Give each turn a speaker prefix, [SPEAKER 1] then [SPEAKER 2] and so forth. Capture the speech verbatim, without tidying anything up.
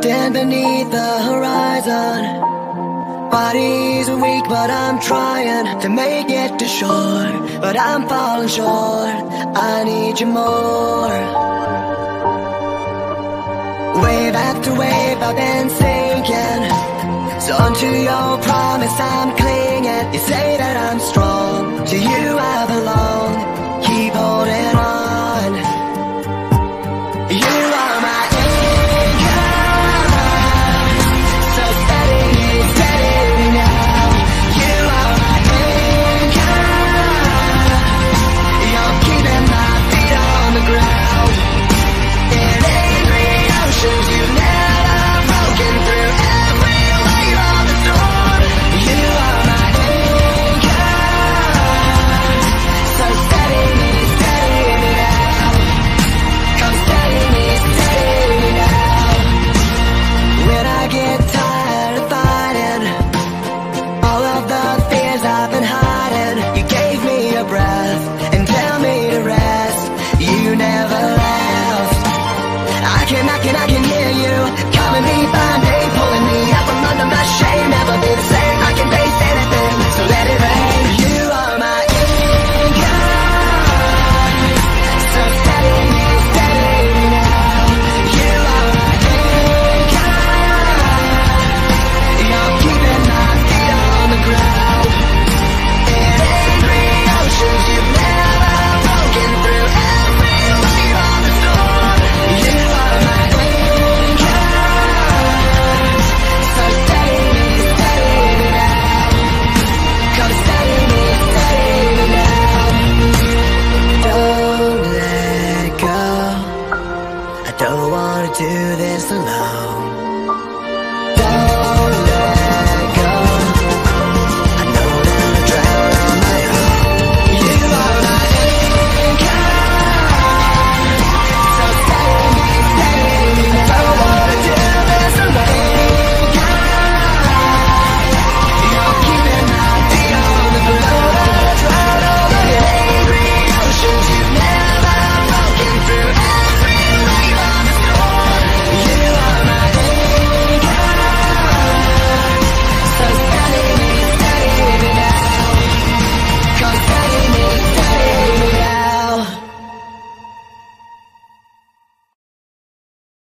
[SPEAKER 1] drifting beneath the horizon. Body's weak, but I'm trying to make it to shore. But I'm falling short, I need you more. Wave after wave I've been sinking, so unto your promise I